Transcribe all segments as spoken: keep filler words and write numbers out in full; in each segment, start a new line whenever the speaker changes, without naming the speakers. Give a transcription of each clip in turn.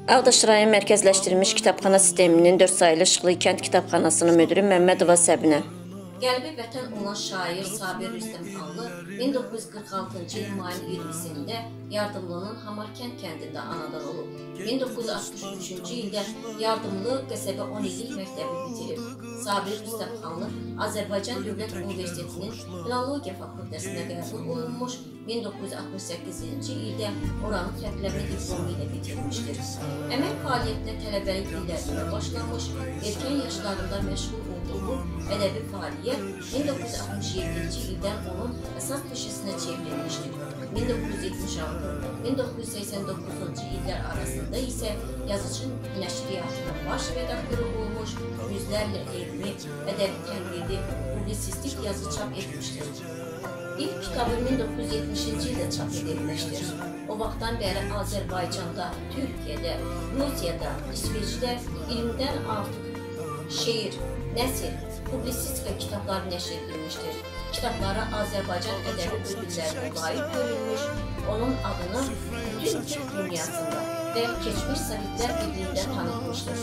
Ağdaş rayon mərkəzləşdirilmiş kitabxana sisteminin dörd sayılı Işıqlı Kənd Kitabxanasının müdiri Məmmədova Səbinə.
Qəlbi vətən olan şair Sabir Rüstəmxanlı min doqquz yüz qırx altıncı il mayın iyirmisində Yardımlının Hamarkənd kəndində anadan olub. min doqquz yüz altmış üçüncü ildə Yardımlı qəsəbə on illik məktəbi bitirib. Sabir Rüstəmxanlı Azərbaycan Dövlət Universitetinin Filologiya fakültəsinə qəbul olunmuş, min doqquz yüz altmış səkkizinci ildə oranı fərqləmə diplomu ilə bitirmişdir. Əmək fəaliyyətinə tələbəlik illərində başlamış, erkən yaşlarında məşğul olduğu ədəbi fəaliyyət min doqquz yüz altmış yeddinci ildən onun əsas peşəsinə çevrilmişdir. min doqquz yüz yetmiş altı min doqquz yüz səksən doqquzuncu illər arasında isə yazıcı nəşriyyatının baş redaktoru olmuş, yüzlərlə elmi, ədəbi tənqidi, publisistik yazı çap etmişdir. İlk kitabı min doqquz yüz yetmişinci ildə çap edilmişdir. O vaxtdan bəri Azərbaycanda, Türkiyədə, Rusiyada, İsveçdə iyirmidən artıq şeir, nəsr, publisistika kitabları nəşr edilmişdir. Kitabları Azərbaycan ədəbi ödüllərinə layiq görülmüş, onun adını bütün Türk dünyasında və keçmiş Sovetlər Birliyində tanıtmışdır.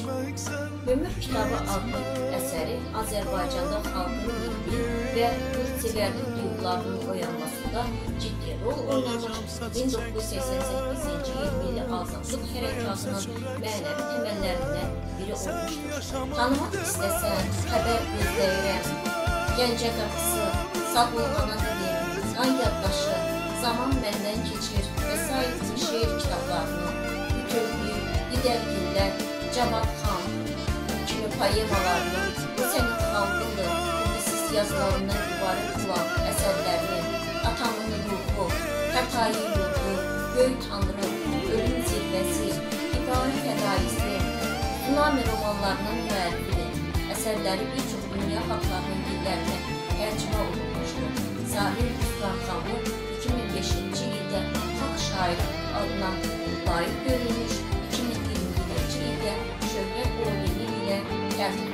Ömür kitabı adlı əsəri Azərbaycanda xalqın milli və yurdsevərlik duyğularının oyanmasında ciddi rol oynamış, min doqquz yüz səksən səkkizinci il Milli Azadlıq Hərəkatının mənəvi təməllərindən biri olmuşdur. Tanımaq istəsən, xəbər gözləyirəm, Gəncə qapısı, Sağol ana dilim, Qan yaddaşı, Zaman məndən keçir və sair şeir kitablarını, Bütövlük, Didərgillər, Cavad xan kimi poemalarını, Bu sənin xalqındır, publisist yazılarından ibarət olan əsərlərini, Atamın ruhu, Xətai yurdu, Göy Tanrı, Ölüm zirvəsi, İbari fədaisi, Tsunami romanlarının müəllifi, əsərləri bir çox dünya xalqlarının dillərinə tərcümə olunmuşdur. Sabir Rüstəmxanlı iki min beşinci ildə xalq şairi adına layiq görülmüş, iki min iyirmi birinci ildə Şöhrət Ordeni ilə təltif